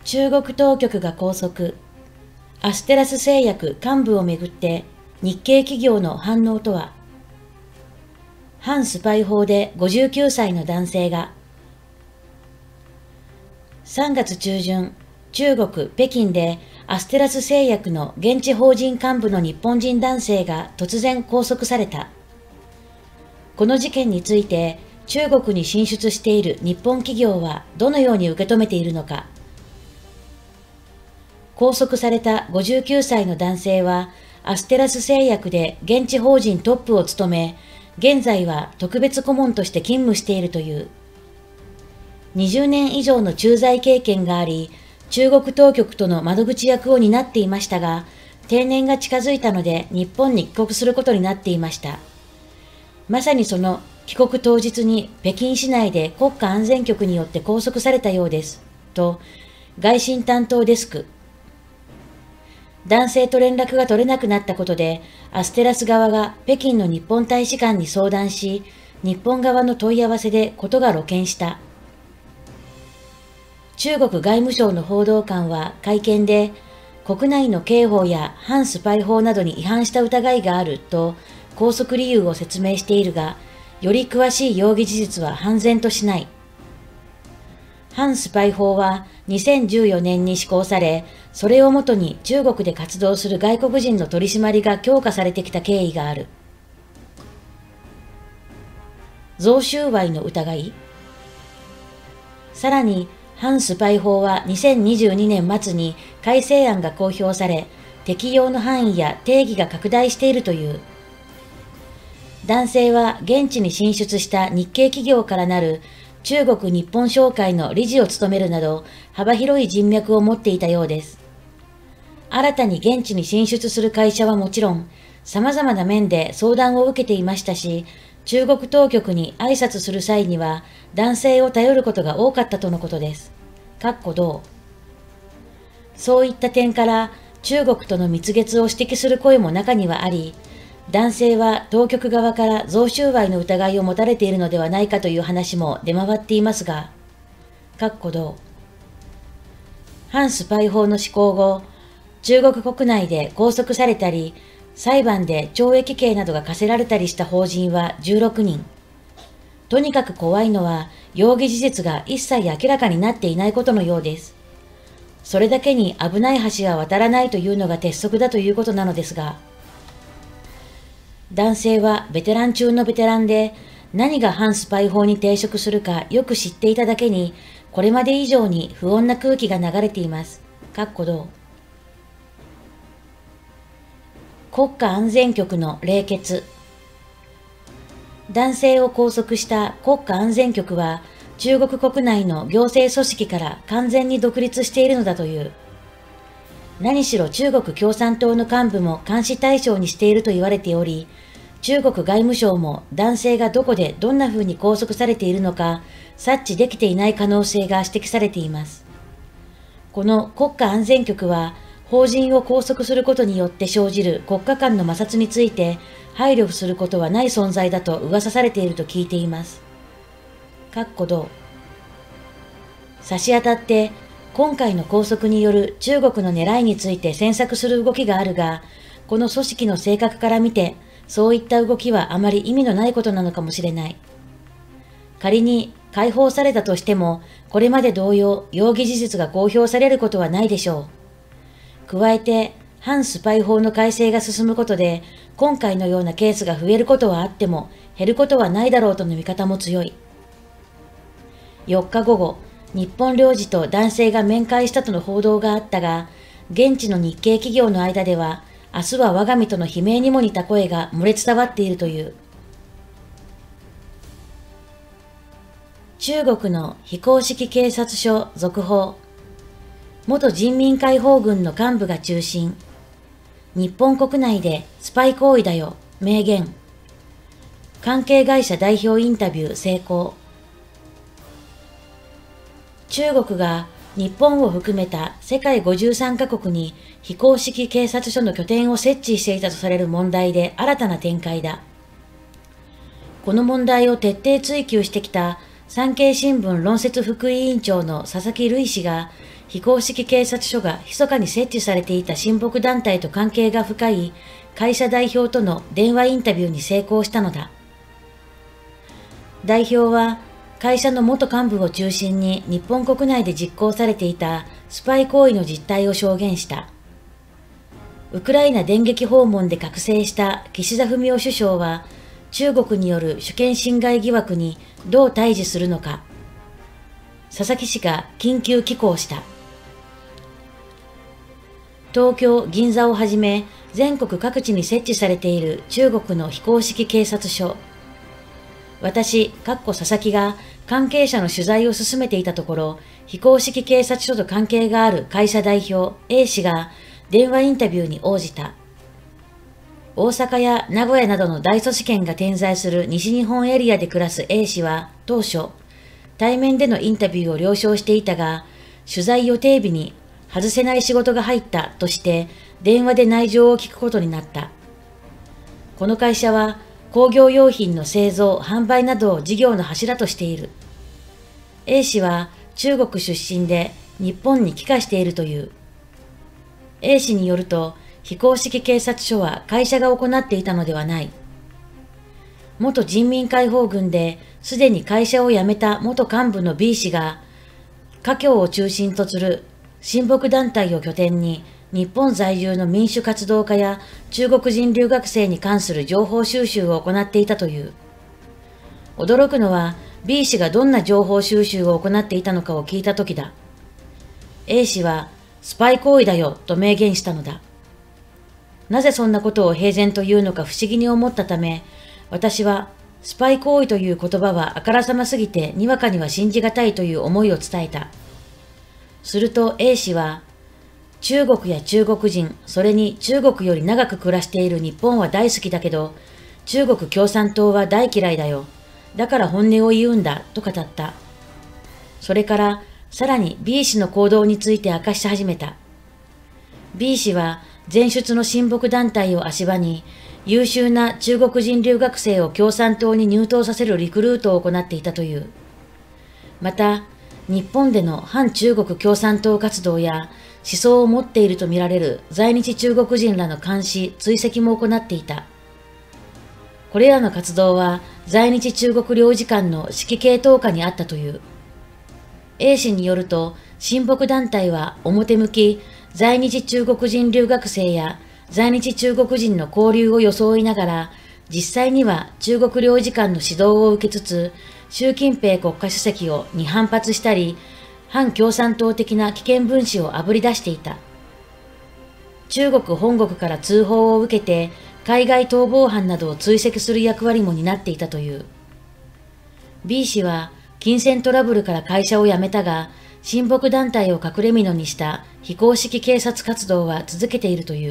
中国当局が拘束。アステラス製薬幹部をめぐって日系企業の反応とは。反スパイ法で59歳の男性が。3月中旬、中国・北京でアステラス製薬の現地法人幹部の日本人男性が突然拘束された。この事件について中国に進出している日本企業はどのように受け止めているのか。拘束された59歳の男性はアステラス製薬で現地法人トップを務め、現在は特別顧問として勤務しているという。20年以上の駐在経験があり、中国当局との窓口役を担っていましたが、定年が近づいたので日本に帰国することになっていました。まさにその帰国当日に北京市内で国家安全局によって拘束されたようです。と、外信担当デスク。男性と連絡が取れなくなったことで、アステラス側が北京の日本大使館に相談し、日本側の問い合わせで事が露見した。中国外務省の報道官は会見で、国内の刑法や反スパイ法などに違反した疑いがあると拘束理由を説明しているが、より詳しい容疑事実は判然としない。反スパイ法は2014年に施行され、それをもとに中国で活動する外国人の取り締まりが強化されてきた経緯がある。贈収賄の疑い。さらに、反スパイ法は2022年末に改正案が公表され、適用の範囲や定義が拡大しているという。男性は現地に進出した日系企業からなる中国日本商会の理事を務めるなど幅広い人脈を持っていたようです。新たに現地に進出する会社はもちろん、様々な面で相談を受けていましたし、中国当局に挨拶する際には男性を頼ることが多かったとのことです。同。そういった点から中国との蜜月を指摘する声も中にはあり、男性は当局側から贈収賄の疑いを持たれているのではないかという話も出回っていますが、同。反スパイ法の施行後、中国国内で拘束されたり、裁判で懲役刑などが課せられたりした法人は16人。とにかく怖いのは、容疑事実が一切明らかになっていないことのようです。それだけに危ない橋は渡らないというのが鉄則だということなのですが、男性はベテラン中のベテランで、何が反スパイ法に抵触するかよく知っていただけに、これまで以上に不穏な空気が流れています。同。国家安全局の冷血。男性を拘束した国家安全局は中国国内の行政組織から完全に独立しているのだという。何しろ中国共産党の幹部も監視対象にしていると言われており、中国外務省も男性がどこでどんな風に拘束されているのか察知できていない可能性が指摘されています。この国家安全局は法人を拘束することによって生じる国家間の摩擦について配慮することはない存在だと噂されていると聞いています。同。差し当たって今回の拘束による中国の狙いについて詮索する動きがあるが、この組織の性格から見てそういった動きはあまり意味のないことなのかもしれない。仮に解放されたとしても、これまで同様容疑事実が公表されることはないでしょう。加えて、反スパイ法の改正が進むことで、今回のようなケースが増えることはあっても、減ることはないだろうとの見方も強い。4日午後、日本領事と男性が面会したとの報道があったが、現地の日系企業の間では、明日は我が身との悲鳴にも似た声が漏れ伝わっているという。中国の非公式警察署続報。元人民解放軍の幹部が中心。日本国内でスパイ行為だよ、明言。関係会社代表インタビュー成功。中国が日本を含めた世界53カ国に非公式警察署の拠点を設置していたとされる問題で新たな展開だ。この問題を徹底追及してきた産経新聞論説副委員長の佐々木瑠衣氏が非公式警察署が密かに設置されていた親睦団体と関係が深い会社代表との電話インタビューに成功したのだ。代表は会社の元幹部を中心に日本国内で実行されていたスパイ行為の実態を証言した。ウクライナ電撃訪問で覚醒した岸田文雄首相は中国による主権侵害疑惑にどう対峙するのか。佐々木氏が緊急寄稿した。東京、銀座をはじめ全国各地に設置されている中国の非公式警察署。私、佐々木が関係者の取材を進めていたところ、非公式警察署と関係がある会社代表 A 氏が電話インタビューに応じた。大阪や名古屋などの大都市圏が点在する西日本エリアで暮らす A 氏は当初、対面でのインタビューを了承していたが、取材予定日に外せない仕事が入ったとして電話で内情を聞くことになった。この会社は工業用品の製造・販売などを事業の柱としている。A 氏は中国出身で日本に帰化しているという。A 氏によると、非公式警察署は会社が行っていたのではない。元人民解放軍ですでに会社を辞めた元幹部の B 氏が、華僑を中心とする親睦団体を拠点に日本在住の民主活動家や中国人留学生に関する情報収集を行っていたという。驚くのは B 氏がどんな情報収集を行っていたのかを聞いたときだ。A 氏はスパイ行為だよと明言したのだ。なぜそんなことを平然と言うのか不思議に思ったため、私はスパイ行為という言葉はあからさますぎてにわかには信じがたいという思いを伝えた。すると A 氏は、中国や中国人、それに中国より長く暮らしている日本は大好きだけど、中国共産党は大嫌いだよ。だから本音を言うんだ、と語った。それから、さらに B 氏の行動について明かし始めた。B 氏は前出の親睦団体を足場に、優秀な中国人留学生を共産党に入党させるリクルートを行っていたという。また、日本での反中国共産党活動や思想を持っているとみられる在日中国人らの監視、追跡も行っていた。これらの活動は在日中国領事館の指揮系統下にあったという。A 氏によると、親睦団体は表向き在日中国人留学生や在日中国人の交流を装いながら、実際には中国領事館の指導を受けつつ、習近平国家主席に反発したり、反共産党的な危険分子をあぶり出していた。中国本国から通報を受けて、海外逃亡犯などを追跡する役割も担っていたという。B 氏は、金銭トラブルから会社を辞めたが、親睦団体を隠れ蓑にした非公式警察活動は続けているという。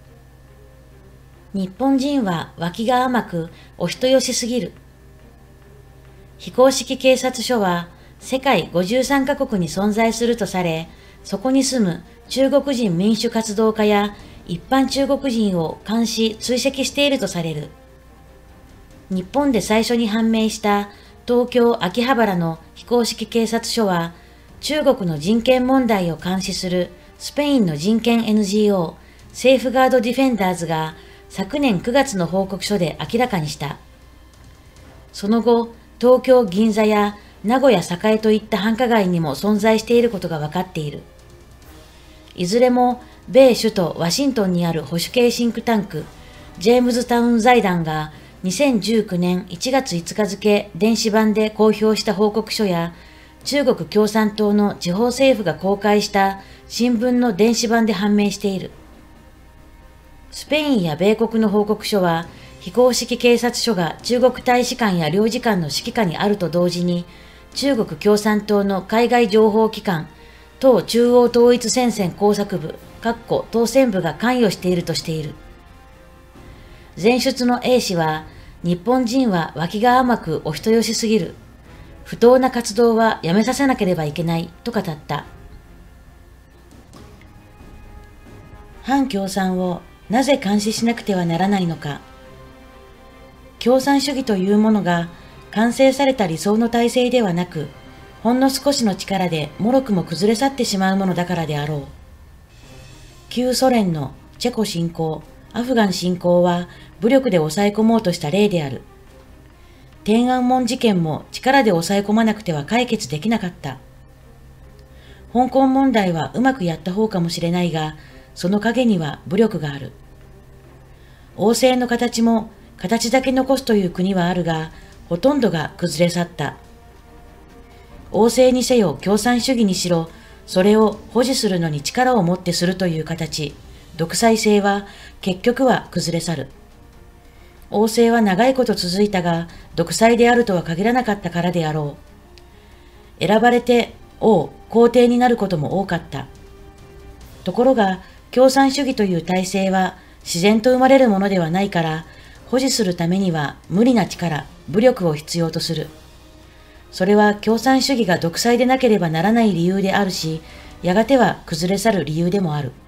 日本人は脇が甘くお人よしすぎる。非公式警察署は世界53カ国に存在するとされ、そこに住む中国人民主活動家や一般中国人を監視・追跡しているとされる。日本で最初に判明した東京・秋葉原の非公式警察署は、中国の人権問題を監視するスペインの人権 NGO セーフガードディフェンダーズが昨年9月の報告書で明らかにした。その後、東京銀座や名古屋栄といった繁華街にも存在していることが分かっている。いずれも米首都ワシントンにある保守系シンクタンク、ジェームズタウン財団が2019年1月5日付電子版で公表した報告書や、中国共産党の地方政府が公開した新聞の電子版で判明している。スペインや米国の報告書は、非公式警察署が中国大使館や領事館の指揮下にあると同時に、中国共産党の海外情報機関、党中央統一戦線工作部、党選部が関与しているとしている。前出の A 氏は、日本人は脇が甘くお人よしすぎる。不当な活動はやめさせなければいけないと語った。反共産をなぜ監視しなくてはならないのか。共産主義というものが完成された理想の体制ではなく、 ほんの少しの力で脆くも崩れ去ってしまうものだからであろう。旧ソ連のチェコ侵攻、アフガン侵攻は武力で抑え込もうとした例である。天安門事件も力で抑え込まなくては解決できなかった。香港問題はうまくやった方かもしれないが、その陰には武力がある。王政の形も形だけ残すという国はあるが、ほとんどが崩れ去った。王政にせよ共産主義にしろ、それを保持するのに力を持ってするという形、独裁制は結局は崩れ去る。王政は長いこと続いたが、独裁であるとは限らなかったからであろう。選ばれて王、皇帝になることも多かった。ところが、共産主義という体制は自然と生まれるものではないから、保持するためには無理な力、武力を必要とする。それは共産主義が独裁でなければならない理由であるし、やがては崩れ去る理由でもある。